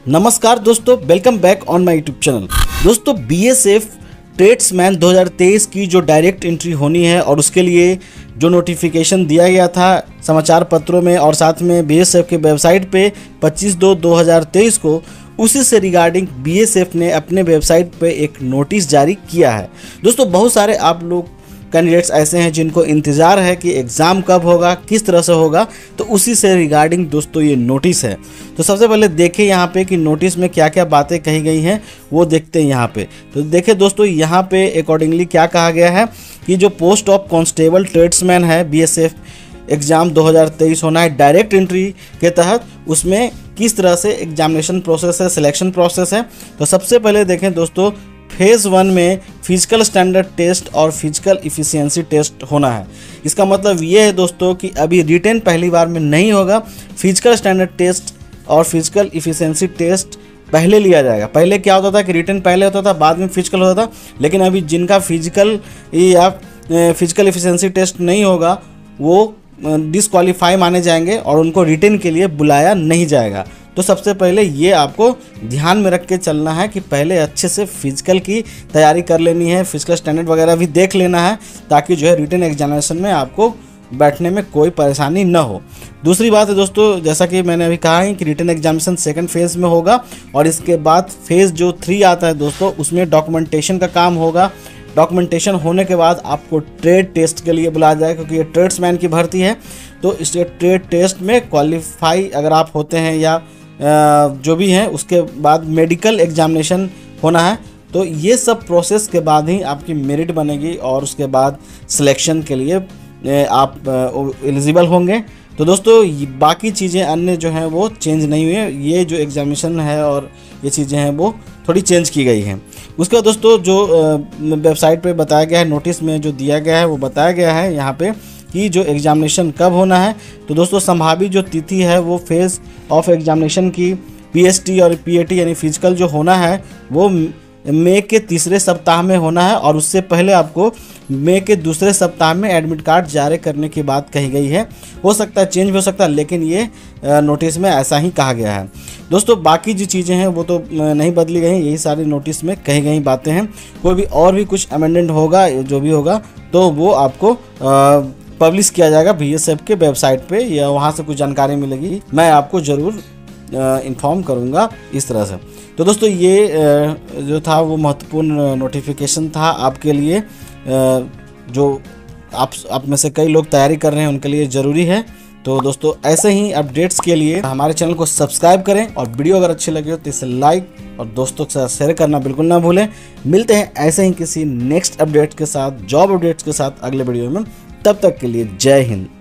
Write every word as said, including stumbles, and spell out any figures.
नमस्कार दोस्तों, welcome back on my YouTube channel. दोस्तों, बीएसएफ ट्रेड्समैन दो हज़ार तेईस की जो डायरेक्ट एंट्री होनी है और उसके लिए जो नोटिफिकेशन दिया गया था समाचार पत्रों में और साथ में बीएसएफ के वेबसाइट पे पच्चीस दो दो हज़ार तेईस को, उसी से रिगार्डिंग बीएसएफ ने अपने वेबसाइट पे एक नोटिस जारी किया है। दोस्तों, बहुत सारे आप लोग कैंडिडेट्स ऐसे हैं जिनको इंतज़ार है कि एग्ज़ाम कब होगा, किस तरह से होगा, तो उसी से रिगार्डिंग दोस्तों ये नोटिस है। तो सबसे पहले देखें यहाँ पे कि नोटिस में क्या क्या बातें कही गई हैं, वो देखते हैं यहाँ पे। तो देखें दोस्तों, यहाँ पे अकॉर्डिंगली क्या कहा गया है कि जो पोस्ट ऑफ कांस्टेबल ट्रेड्समैन है बीएसएफ एग्ज़ाम दो हज़ार तेईस होना है डायरेक्ट एंट्री के तहत, उसमें किस तरह से एग्जामिनेशन प्रोसेस है, सिलेक्शन प्रोसेस है। तो सबसे पहले देखें दोस्तों, फेज़ वन में फिजिकल स्टैंडर्ड टेस्ट और फिजिकल इफ़िशियंसी टेस्ट होना है। इसका मतलब ये है दोस्तों कि अभी रिटेन पहली बार में नहीं होगा, फिजिकल स्टैंडर्ड टेस्ट और फिजिकल इफ़िशियंसी टेस्ट पहले लिया जाएगा। पहले क्या होता था कि रिटेन पहले होता था, बाद में फिजिकल होता था, लेकिन अभी जिनका फिजिकल या फिजिकल इफ़िशियंसी टेस्ट नहीं होगा वो डिसक्वालीफाई माने जाएंगे और उनको रिटेन के लिए बुलाया नहीं जाएगा। तो सबसे पहले ये आपको ध्यान में रख के चलना है कि पहले अच्छे से फिजिकल की तैयारी कर लेनी है, फिजिकल स्टैंडर्ड वगैरह भी देख लेना है, ताकि जो है रिटेन एग्जामिनेशन में आपको बैठने में कोई परेशानी न हो। दूसरी बात है दोस्तों, जैसा कि मैंने अभी कहा है कि रिटेन एग्जामिनेशन सेकंड फेज़ में होगा और इसके बाद फेज़ जो थ्री आता है दोस्तों, उसमें डॉक्यूमेंटेशन का काम होगा। डॉक्यूमेंटेशन होने के बाद आपको ट्रेड टेस्ट के लिए बुलाया जाएगा, क्योंकि ये ट्रेड्समैन की भर्ती है। तो इस ट्रेड टेस्ट में क्वालिफाई अगर आप होते हैं या जो भी हैं, उसके बाद मेडिकल एग्जामिनेशन होना है। तो ये सब प्रोसेस के बाद ही आपकी मेरिट बनेगी और उसके बाद सिलेक्शन के लिए आप एलिजिबल होंगे। तो दोस्तों, बाकी चीज़ें अन्य जो हैं वो चेंज नहीं हुई है, ये जो एग्जामिनेशन है और ये चीज़ें हैं वो थोड़ी चेंज की गई हैं। उसका दोस्तों जो वेबसाइट पे बताया गया है, नोटिस में जो दिया गया है वो बताया गया है यहाँ पे कि जो एग्जामिनेशन कब होना है। तो दोस्तों, संभावित जो तिथि है वो फेज़ ऑफ एग्जामिनेशन की पीएसटी और पीएटी यानी फिजिकल जो होना है वो मई के तीसरे सप्ताह में होना है और उससे पहले आपको मई के दूसरे सप्ताह में एडमिट कार्ड जारी करने की बात कही गई है। हो सकता है चेंज हो सकता है, लेकिन ये नोटिस में ऐसा ही कहा गया है। दोस्तों, बाकी जो चीज़ें हैं वो तो नहीं बदली गई, यही सारी नोटिस में कही गई बातें हैं। कोई भी और भी कुछ अमेंडमेंट होगा, जो भी होगा, तो वो आपको पब्लिश किया जाएगा बीएसएफ के वेबसाइट पे, या वहाँ से कुछ जानकारी मिलेगी, मैं आपको ज़रूर इन्फॉर्म करूँगा इस तरह से। तो दोस्तों, ये जो था वो महत्वपूर्ण नोटिफिकेशन था आपके लिए, जो आप आप में से कई लोग तैयारी कर रहे हैं उनके लिए ज़रूरी है। तो दोस्तों, ऐसे ही अपडेट्स के लिए हमारे चैनल को सब्सक्राइब करें और वीडियो अगर अच्छी लगी हो तो इसे लाइक और दोस्तों के साथ शेयर करना बिल्कुल ना भूलें। मिलते हैं ऐसे ही किसी नेक्स्ट अपडेट के साथ, जॉब अपडेट्स के साथ अगले वीडियो में। तब तक के लिए जय हिंद।